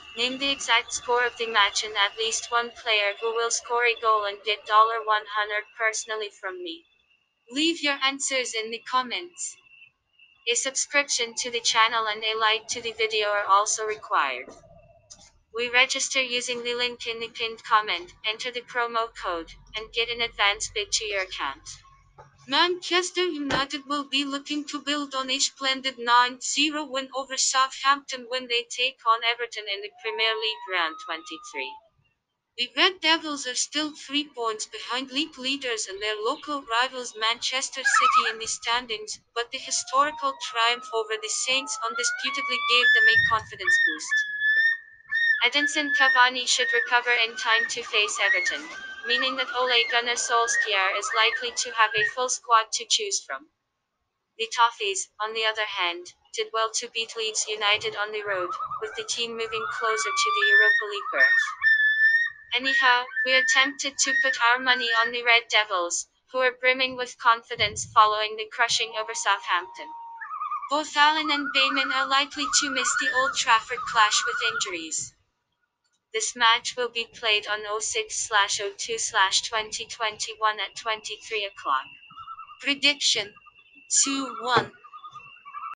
Name the exact score of the match and at least one player who will score a goal and get $100 personally from me. Leave your answers in the comments. A subscription to the channel and a like to the video are also required. We register using the link in the pinned comment, enter the promo code, and get an advance bid to your account. Manchester United will be looking to build on a splendid 9-0 win over Southampton when they take on Everton in the Premier League round 23. The Red Devils are still 3 points behind league leaders and their local rivals Manchester City in the standings, but the historical triumph over the Saints undisputedly gave them a confidence boost. Edinson Cavani should recover in time to face Everton, meaning that Ole Gunnar Solskjaer is likely to have a full squad to choose from. The Toffees, on the other hand, did well to beat Leeds United on the road, with the team moving closer to the Europa League berth. Anyhow, we are tempted to put our money on the Red Devils, who are brimming with confidence following the crushing over Southampton. Both Allen and Bayman are likely to miss the Old Trafford clash with injuries. This match will be played on 06/02/2021 at 23 o'clock. Prediction: 2-1